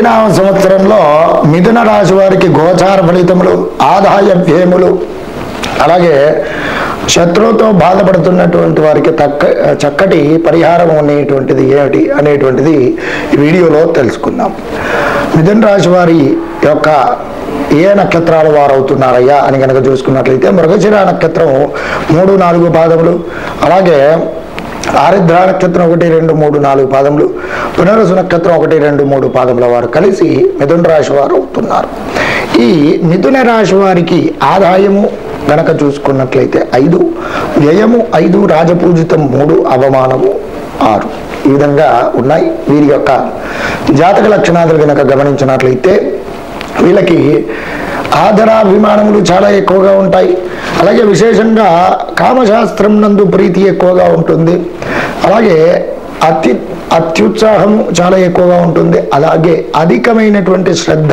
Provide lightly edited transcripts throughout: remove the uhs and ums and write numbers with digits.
విక్రమనామ సంవత్సరంలో మిథున రాశి వారికి గోచార ఫలితములు, ఆదాయ వ్యయములు, అలాగే శత్రువుతో బాధపడుతున్నటువంటి వారికి చక్కటి పరిహారం అనేటువంటిది ఏమిటి అనేటువంటిది ఈ వీడియోలో తెలుసుకుందాం. మిథున రాశి వారి యొక్క ఏ నక్షత్రాలు వారు అవుతున్నారయ్యా అని కనుక చూసుకున్నట్లయితే మృగశిర నక్షత్రం 3, 4 పాదములు, అలాగే ఆరుద్ర నక్షత్రం 1, 2, 3, 4 పాదములు, పునరుసు నక్షత్రం 1, 2, 3 పాదముల వారు కలిసి మిథున రాశి వారు అవుతున్నారు. ఈ మిథున రాశి వారికి ఆదాయము గనక చూసుకున్నట్లయితే 5, వ్యయము 5, రాజపూజితం 3, అవమానము 6. ఈ విధంగా ఉన్నాయి. వీరి యొక్క జాతక లక్షణాలు గనక గమనించినట్లయితే వీళ్ళకి ఆదరాభిమానములు చాలా ఎక్కువగా ఉంటాయి. అలాగే విశేషంగా కామశాస్త్రం నందు ప్రీతి ఎక్కువగా ఉంటుంది. అలాగే అత్యుత్సాహము చాలా ఎక్కువగా ఉంటుంది. అలాగే అధికమైనటువంటి శ్రద్ధ,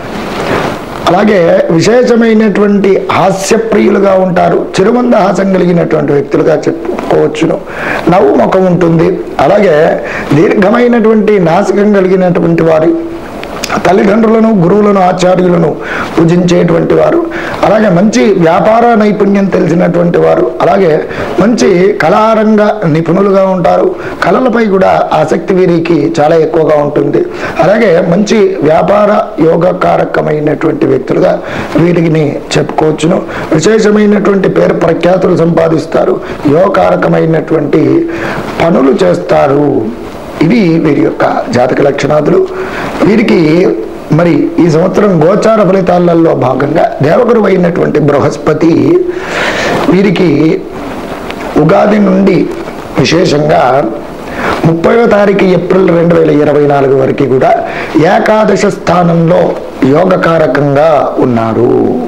అలాగే విశేషమైనటువంటి హాస్యప్రియులుగా ఉంటారు. చిరుమందహాసం కలిగినటువంటి వ్యక్తులుగా చెప్పుకోవచ్చును. నవ్వు ముఖం ఉంటుంది. అలాగే దీర్ఘమైనటువంటి నాసికం కలిగినటువంటి వారి తల్లిదండ్రులను, గురువులను, ఆచార్యులను పూజించేటువంటి వారు, అలాగే మంచి వ్యాపార నైపుణ్యం తెలిసినటువంటి వారు, అలాగే మంచి కళారంగ నిపుణులుగా ఉంటారు. కళలపై కూడా ఆసక్తి వీరికి చాలా ఎక్కువగా ఉంటుంది. అలాగే మంచి వ్యాపార యోగకారకమైనటువంటి వ్యక్తులుగా వీరిని చెప్పుకోవచ్చును. విశేషమైనటువంటి పేరు ప్రఖ్యాతులు సంపాదిస్తారు. యోగకారకమైనటువంటి పనులు చేస్తారు. ఇవి వీరి యొక్క జాతక లక్షణాలు. వీరికి మరి ఈ సంవత్సరం గోచార ఫలితాలలో భాగంగా దేవగురువు అయినటువంటి బృహస్పతి వీరికి ఉగాది నుండి విశేషంగా 30వ తారీఖు ఏప్రిల్ 2024 వరకు కూడా ఏకాదశ స్థానంలో యోగకారకంగా ఉన్నారు.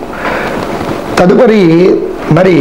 తదుపరి మరి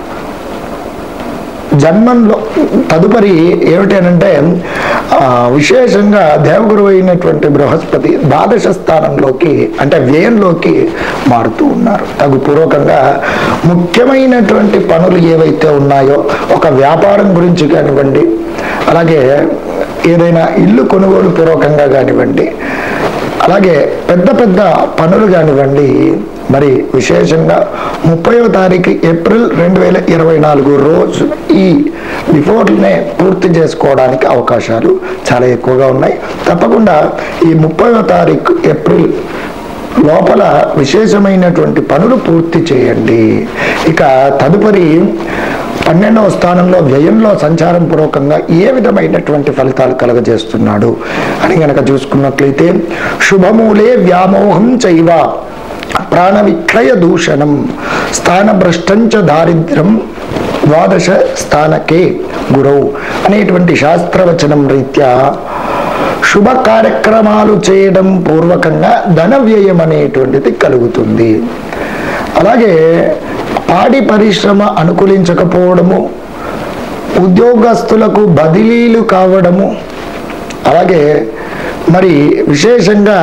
జన్మంలో తదుపరి ఏమిటంటే విశేషంగా దేవగురువు అయినటువంటి బృహస్పతి ద్వాదశ స్థానంలోకి అంటే వ్యయంలోకి మారుతూ ఉన్నారు. తగు పూర్వకంగా ముఖ్యమైనటువంటి పనులు ఏవైతే ఉన్నాయో, ఒక వ్యాపారం గురించి కానివ్వండి, అలాగే ఏదైనా ఇల్లు కొనుగోలు పూర్వకంగా కానివ్వండి, అలాగే పెద్ద పెద్ద పనులు కానివ్వండి, మరి విశేషంగా 30వ తారీఖు ఏప్రిల్ 2024 రోజు ఈ బిఫోర్నే పూర్తి చేసుకోవడానికి అవకాశాలు చాలా ఎక్కువగా ఉన్నాయి. తప్పకుండా ఈ 30వ తారీఖు ఏప్రిల్ లోపల విశేషమైనటువంటి పనులు పూర్తి చేయండి. ఇక తదుపరి 12వ స్థానంలో వ్యయంలో సంచారం పూర్వకంగా ఏ విధమైనటువంటి ఫలితాలు కలగజేస్తున్నాడు అని గనక చూసుకున్నట్లయితే శుభమూలే వ్యామోహం చైవ ప్రాణ విక్రయ దూషణం స్థానభ్రష్టంచ దారిద్ర్యం ద్వాదశ స్థానకే గురవు అనేటువంటి శాస్త్రవచనం రీత్యా శుభ కార్యక్రమాలు చేయడం పూర్వకంగా ధన వ్యయం అనేటువంటిది కలుగుతుంది. అలాగే పాడి పరిశ్రమ అనుకూలించకపోవడము, ఉద్యోగస్తులకు బదిలీలు కావడము, అలాగే మరి విశేషంగా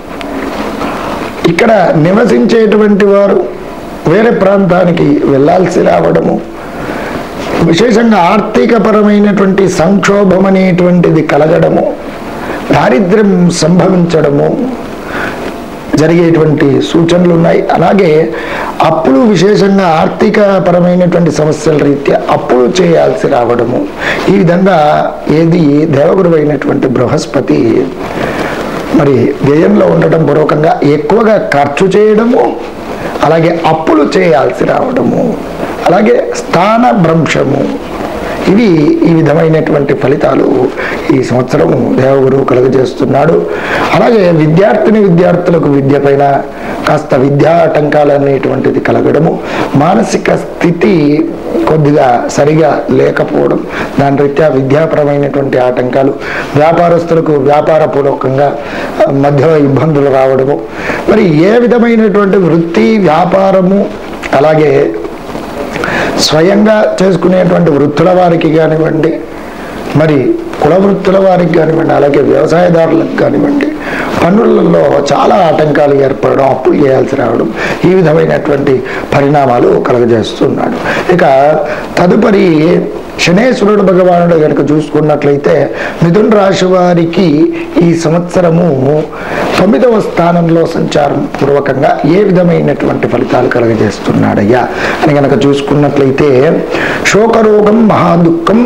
ఇక్కడ నివసించేటువంటి వారు వేరే ప్రాంతానికి వెళ్ళాల్సి రావడము, విశేషంగా ఆర్థికపరమైనటువంటి సంక్షోభం అనేటువంటిది కలగడము, దారిద్ర్యం సంభవించడము జరిగేటువంటి సూచనలు ఉన్నాయి. అలాగే అప్పులు, విశేషంగా ఆర్థిక పరమైనటువంటి సమస్యల రీత్యా అప్పులు చేయాల్సి రావడము, ఈ విధంగా ఏది దేవగురువు అయినటువంటి బృహస్పతి మరి వ్యయంలో ఉండటం పూర్వకంగా ఎక్కువగా ఖర్చు చేయడము, అలాగే అప్పులు చేయాల్సి రావడము, అలాగే స్థాన భ్రంశము, ఇవి ఈ విధమైనటువంటి ఫలితాలు ఈ సంవత్సరం దేవగురువు కలుగజేస్తున్నాడు. అలాగే విద్యార్థులకు విద్య పైన కాస్త విద్యా ఆటంకాలు అనేటువంటిది కలగడము, మానసిక స్థితి కొద్దిగా సరిగా లేకపోవడం, దాని రీత్యా విద్యాపరమైనటువంటి ఆటంకాలు, వ్యాపారస్తులకు వ్యాపారపూర్వకంగా మధ్య ఇబ్బందులు రావడము, మరి ఏ విధమైనటువంటి వృత్తి వ్యాపారము, అలాగే స్వయంగా చేసుకునేటువంటి వృత్తుల వారికి కానివ్వండి, మరి కుల వృత్తుల వారికి కానివ్వండి, అలాగే వ్యవసాయదారులకు కానివ్వండి, పనులలో చాలా ఆటంకాలు ఏర్పడడం, అప్పులు చేయాల్సి రావడం, ఈ విధమైనటువంటి పరిణామాలు కలుగజేస్తున్నాడు. ఇక తదుపరి శనేశ్వరుడు భగవానుడు కనుక చూసుకున్నట్లయితే మిథున రాశి వారికి ఈ సంవత్సరము 9వ స్థానంలో సంచారం పూర్వకంగా ఏ విధమైనటువంటి ఫలితాలు కలుగజేస్తున్నాడయ్యా అని కనుక చూసుకున్నట్లయితే శోకరోగం మహాదుఃఖం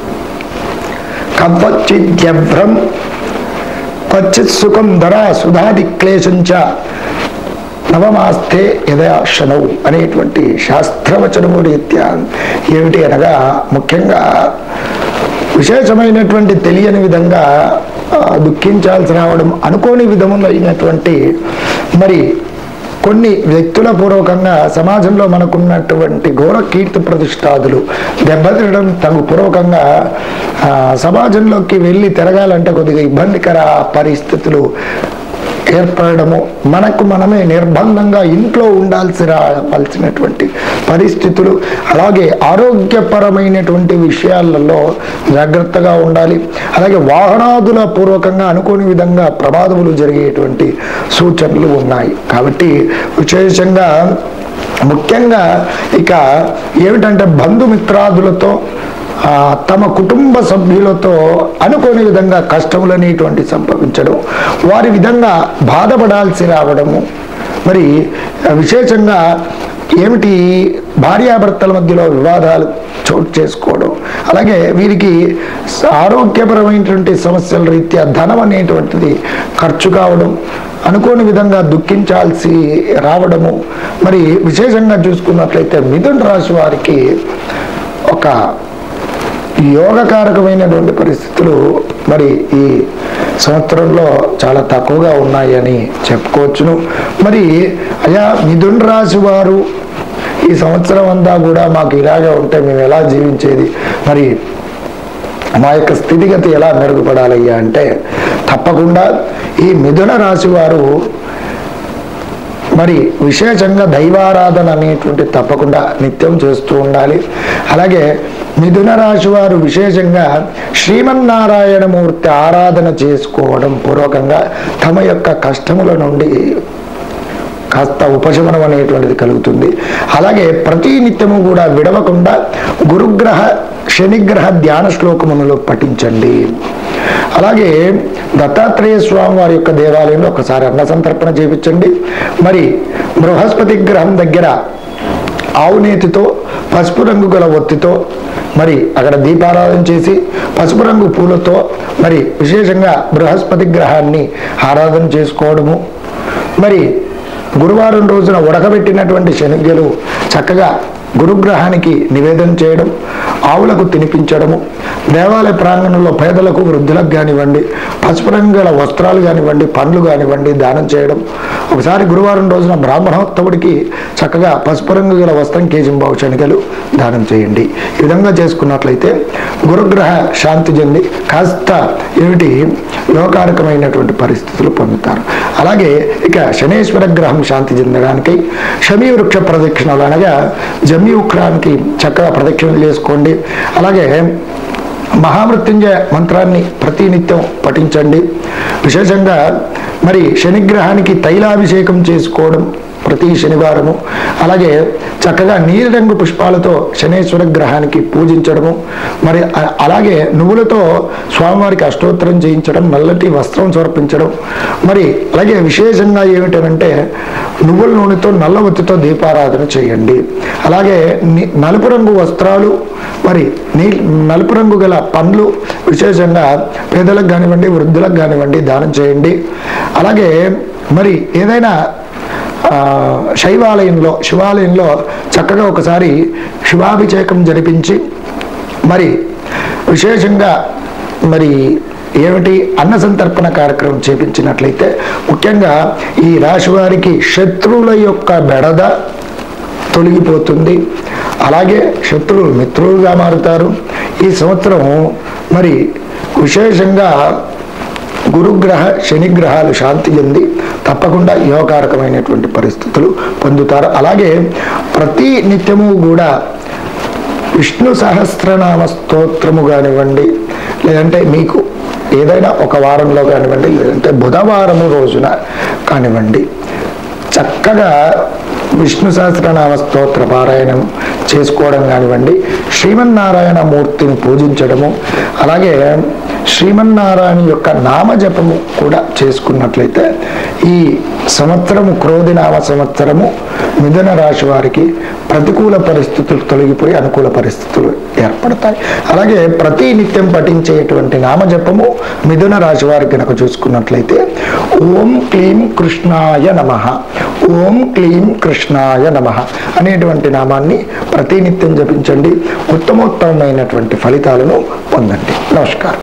కవ్వచ్చిద్యభ్రం క్వచిత్ సుఖం ధరా సుధాది క్లేశంచ నవమాస్తే యథాశనవు అనేటువంటి శాస్త్రవచనము రీత్యా ఏమిటి అనగా ముఖ్యంగా విశేషమైనటువంటి తెలియని విధంగా దుఃఖించాల్సి రావడం, అనుకోని విధములైనటువంటి మరి కొన్ని వ్యక్తుల పూర్వకంగా సమాజంలో మనకున్నటువంటి ఘోర కీర్తి ప్రతిష్టాదులు దెబ్బతినడం, తగు పూర్వకంగా సమాజంలోకి వెళ్ళి తిరగాలంటే కొద్దిగా ఇబ్బందికర పరిస్థితులు ఏర్పడము, మనకు మనమే నిర్బంధంగా ఇంట్లో ఉండాల్సినటువంటి పరిస్థితులు, అలాగే ఆరోగ్యపరమైనటువంటి విషయాలలో జాగ్రత్తగా ఉండాలి. అలాగే వాహనాదుల పూర్వకంగా అనుకోని విధంగా ప్రమాదములు జరిగేటువంటి సూచనలు ఉన్నాయి. కాబట్టి విశేషంగా ముఖ్యంగా ఇక ఏమిటంటే బంధుమిత్రాదులతో తమ కుటుంబ సభ్యులతో అనుకోని విధంగా కష్టములనేటువంటి సంభవించడం, వారి విధంగా బాధపడాల్సి రావడము, మరి విశేషంగా ఏమిటి భార్యాభర్తల మధ్యలో వివాదాలు చోటు చేసుకోవడం, అలాగే వీరికి ఆరోగ్యపరమైనటువంటి సమస్యల రీత్యా ధనం అనేటువంటిది ఖర్చు కావడం, అనుకోని విధంగా దుఃఖించాల్సి రావడము. మరి విశేషంగా చూసుకున్నట్లయితే మిథున రాశి వారికి ఒక యోగకారకమైనటువంటి పరిస్థితులు మరి ఈ సంవత్సరంలో చాలా తక్కువగా ఉన్నాయని చెప్పుకోవచ్చును. మరి అయా మిథున రాశి వారు ఈ సంవత్సరం అంతా కూడా మాకు ఇలాగే ఉంటే మేము ఎలా జీవించేది, మరి మా యొక్క స్థితిగతి ఎలా మెరుగుపడాలయ్యా అంటే తప్పకుండా ఈ మిథున రాశి వారు మరి విశేషంగా దైవారాధన అనేటువంటి తప్పకుండా నిత్యం చేస్తూ ఉండాలి. అలాగే మిథున రాశి వారు విశేషంగా శ్రీమన్నారాయణమూర్తి ఆరాధన చేసుకోవడం పూర్వకంగా తమ యొక్క కష్టముల నుండి కాస్త ఉపశమనం అనేటువంటిది కలుగుతుంది. అలాగే ప్రతి నిత్యము కూడా విడవకుండా గురుగ్రహ శనిగ్రహ ధ్యాన శ్లోకములను పఠించండి. అలాగే దత్తాత్రేయ స్వామి వారి యొక్క దేవాలయంలో ఒకసారి అన్న సంతర్పణ చేయించండి. మరి బృహస్పతి గ్రహం దగ్గర ఆవునేతితో పసుపు రంగు గల ఒత్తితో మరి అక్కడ దీపారాధన చేసి పసుపు రంగు పూలతో మరి విశేషంగా బృహస్పతి గ్రహాన్ని ఆరాధన చేసుకోవడము, మరి గురువారం రోజున ఉడకబెట్టినటువంటి శనగలు చక్కగా గురుగ్రహానికి నివేదన చేయడం, ఆవులకు తినిపించడము, దేవాలయ ప్రాంగణంలో పేదలకు వృద్ధులకు కానివ్వండి పసుపు రంగుల వస్త్రాలు కానివ్వండి పండ్లు కానివ్వండి దానం చేయడం. ఒకసారి గురువారం రోజున బ్రాహ్మణోత్తముడికి చక్కగా పసుపు రంగు గల వస్త్రం కేజింబావు శనగలు దానం చేయండి. ఈ విధంగా చేసుకున్నట్లయితే గురుగ్రహ శాంతి చెంది కాస్త ఏమిటి యోగకారకమైనటువంటి పరిస్థితులు పొందుతారు. అలాగే ఇక శనేశ్వర గ్రహం శాంతి చెందడానికి శమీ వృక్ష ప్రదక్షిణలు అనగా జమ్మి వృక్షానికి చక్కగా ప్రదక్షిణలు చేసుకోండి. అలాగే మహామృత్యుంజయ మంత్రాన్ని ప్రతినిత్యం పఠించండి. విశేషంగా మరి శనిగ్రహానికి తైలాభిషేకం చేసుకోవడం ప్రతి శనివారము, అలాగే చక్కగా నీలిరంగు పుష్పాలతో శనేశ్వర గ్రహానికి పూజించడము, మరి అలాగే నువ్వులతో స్వామివారికి అష్టోత్తరం చేయించడం, నల్లటి వస్త్రం సమర్పించడం, మరి అలాగే విశేషంగా ఏమిటంటే నువ్వుల నూనెతో నల్ల ఒత్తితో దీపారాధన చేయండి. అలాగే నలుపు రంగు వస్త్రాలు మరి నలుపు రంగు గల పండ్లు విశేషంగా పేదలకు కానివ్వండి వృద్ధులకు కానివ్వండి దానం చేయండి. అలాగే మరి ఏదైనా శివాలయంలో చక్కగా ఒకసారి శివాభిషేకం జరిపించి మరి విశేషంగా మరి ఏమిటి అన్న సంతర్పణ కార్యక్రమం చేపించినట్లయితే ముఖ్యంగా ఈ రాశి వారికి శత్రువుల యొక్క బెడద తొలగిపోతుంది. అలాగే శత్రువులు మిత్రులుగా మారుతారు. ఈ సంవత్సరం మరి విశేషంగా గురుగ్రహ శనిగ్రహాలు శాంతి చెంది తప్పకుండా యోగకారకమైనటువంటి పరిస్థితులు పొందుతారు. అలాగే ప్రతి నిత్యము కూడా విష్ణు సహస్రనామ స్తోత్రము కానివ్వండి, లేదంటే మీకు ఏదైనా ఒక వారంలో కానివ్వండి, లేదంటే బుధవారము రోజున కానివ్వండి, చక్కగా విష్ణు సహస్రనామ స్తోత్ర పారాయణం చేసుకోవడం కానివ్వండి, శ్రీమన్నారాయణ మూర్తిని పూజించడము, అలాగే శ్రీమన్నారాయణ యొక్క నామజపము కూడా చేసుకున్నట్లయితే ఈ సంవత్సరము క్రోధినామ సంవత్సరము మిథున రాశి వారికి ప్రతికూల పరిస్థితులు తొలగిపోయి అనుకూల పరిస్థితులు ఏర్పడతాయి. అలాగే ప్రతి నిత్యం పఠించేటువంటి నామజపము మిథున రాశి వారికి కనుక చూసుకున్నట్లయితే ఓం క్లీం కృష్ణాయ నమః, ఓం క్లీం కృష్ణాయ నమః అనేటువంటి నామాన్ని ప్రతినిత్యం జపించండి. ఉత్తమోత్తమైనటువంటి ఫలితాలను పొందండి. నమస్కారం.